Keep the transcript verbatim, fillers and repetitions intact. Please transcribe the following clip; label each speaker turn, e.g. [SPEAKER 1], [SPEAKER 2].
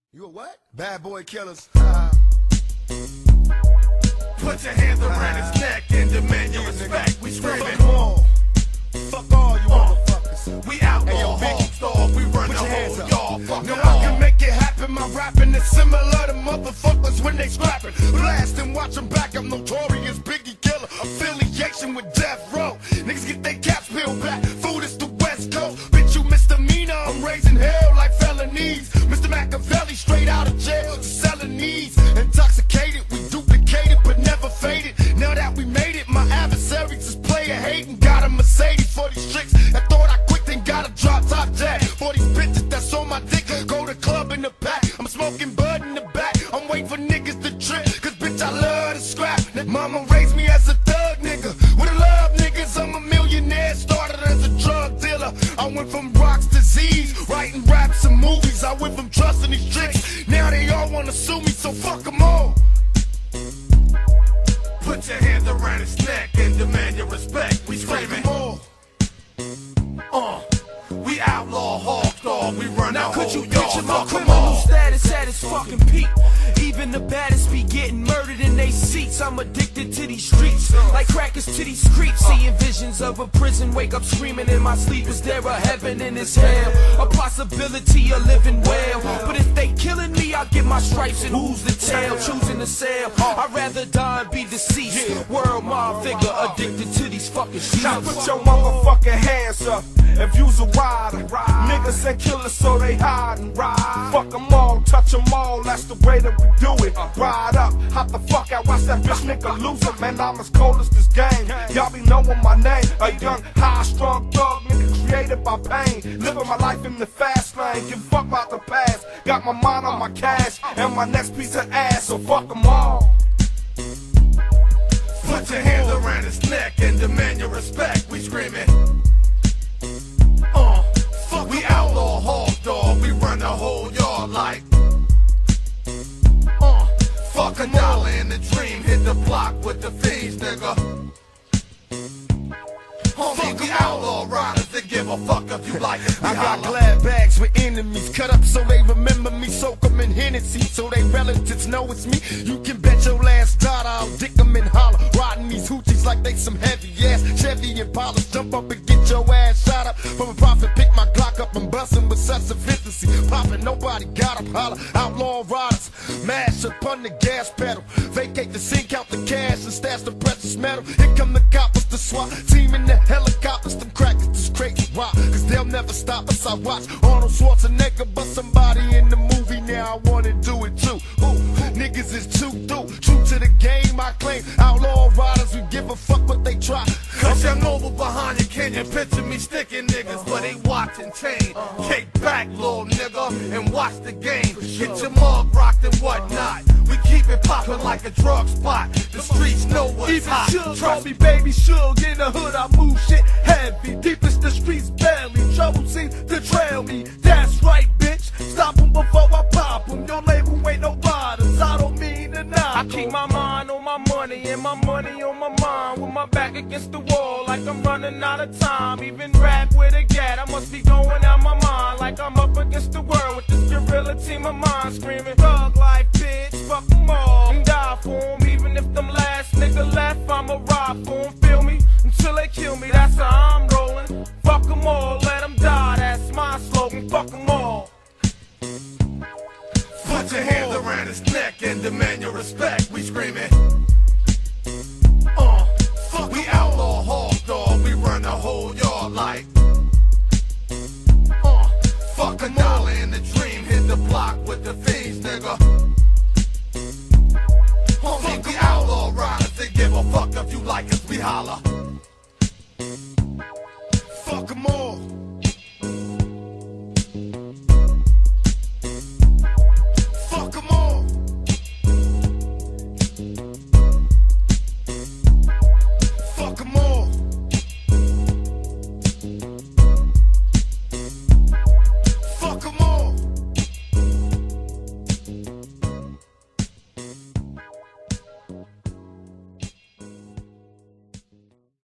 [SPEAKER 1] You a what? Bad boy killers. Uh,
[SPEAKER 2] Put your hands around uh, his neck and demand your respect. We screaming.
[SPEAKER 1] Fuck all. Fuck all you uh, motherfuckers.
[SPEAKER 2] We outlaw,
[SPEAKER 1] hey, yo,
[SPEAKER 2] hog dog. We run
[SPEAKER 1] put
[SPEAKER 2] the
[SPEAKER 1] your hands
[SPEAKER 2] whole
[SPEAKER 1] up.
[SPEAKER 2] y'all. Fuck
[SPEAKER 1] no,
[SPEAKER 2] them
[SPEAKER 1] I
[SPEAKER 2] all.
[SPEAKER 1] can make it happen. My rapping is similar to motherfuckers when they scrapping. Blast and watch them back. I'm notorious Biggie killer. Affiliation with Death Row. Niggas get their caps peeled back. Food is the West Coast. Bitch, you misdemeanor. I'm raising hell like felonies. Mister Machiavelli straight out of jail. Just selling these. Intoxicated, we duplicated but never faded. Now that we made it, my adversaries is player hating. Got a Mercedes for these tricks that thought I quit, then got a drop top jack. For these bitches that's on my dick, go to club in the pack. I'm smoking bud in the back. I'm waiting for niggas to trip, cause bitch I love to scrap. Mama raised me as a thug nigga. With a love niggas, I'm a millionaire. Started as a drug dealer. I went from rocks to Z's, writing raps and movies. I went from trusting these tricks. Now they all wanna sue me, so fuck them all.
[SPEAKER 2] Put your hands around his neck and demand your respect. We screaming. Uh, we outlaw, hog dog. We run
[SPEAKER 3] now
[SPEAKER 2] the
[SPEAKER 3] could
[SPEAKER 2] whole
[SPEAKER 3] you picture
[SPEAKER 2] y'all.
[SPEAKER 3] my
[SPEAKER 2] Fuck 'em
[SPEAKER 3] criminal
[SPEAKER 2] all.
[SPEAKER 3] status at its fucking peak? Even the baddest be getting murdered in they seats. I'm addicted to these streets, like crackers to these creeps. Seeing visions of a prison, wake up screaming in my sleep. Is there a heaven in this hell? A possibility of living well. But if they killing me, I'll get my stripes and who's the tell? Choosing to sell, I'd rather die and be deceased. World mob figure, addicted to these fucking streets.
[SPEAKER 4] Now put your motherfucking hands up if you's a rider. Niggas ain't killers, so they hide and ride. Fuck them all, touch them all, that's the way that we do it. Ride up, hop the fuck out, watch that bitch nigga lose it. Man, I'm as cold as this game. Y'all be knowing my name. A young, high, strong thug nigga created by pain. Living my life in the fast lane, give a fuck about the past. Got my mind on my cash and my next piece of ass, so fuck them all.
[SPEAKER 2] Put your hands around his neck and demand your respect. We screaming. Uh, fuck we outlaw, hog dog. We run the whole yard like. Uh, fuck a dollar in the dream. Hit the block with the fiends, nigga. Homie, we outlaw riders that give a fuck if you like it.
[SPEAKER 1] I got glad bags with enemies cut up so they remember me. Soak them in Hennessy so they relatives know it's me. You can bet your last dollar I'll dick them in holler. Riding these hoochies like they some heavy ass Chevy and Impala. Jump up and get your ass shot up. From a profit, pick my Glock up and bustin' with such sophisticacy. Poppin', nobody got 'em holler. Outlaw riders, mash upon the gas pedal. Vacate the scene, count the cash and stash the precious metal. Here come the coppers, the SWAT team in the helicopters. Them crackers, this crazy rock, cause they'll never stop us. I watch Arnold Schwarzenegger bust somebody in the movie. Now I wanna do it too. Ooh, niggas is too through, true to the game. I claim outlaw riders who give a fuck what they try.
[SPEAKER 2] Cause young over behind you, can you picture me sticking niggas? But they watching chain. Kick back, little nigga, and watch the game. Get your mug rocked and whatnot. We keep it poppin' like a drug spot. The streets know what's
[SPEAKER 4] Even
[SPEAKER 2] hot.
[SPEAKER 4] Suge call
[SPEAKER 2] Trust
[SPEAKER 4] me baby Suge. In the hood I move shit heavy. Deepest the streets barely. Trouble seems to trail me. That's right, bitch. Stop them before I pop them. Your label ain't no riders. I don't mean to knock 'em.
[SPEAKER 3] I keep my mind on my money and my money on my mind. With my back against the wall like I'm running out of time. Even rap with a gat, I must be going out my mind. Like I'm up against the world with this gorilla team of mine. Screaming thug life, bitch, fuck them all. And die for 'em, even if them last nigga left, I'ma ride for 'em, feel me? Until they kill me, that's how I'm rolling. Fuck them all, let them die, that's my slogan. Fuck them all.
[SPEAKER 2] Put your hands around his neck and demand your respect. We screaming. Uh, fuck we outlaw, hog dog. We run the whole yard like. Uh, fuck a dollar in the dream. Hit the block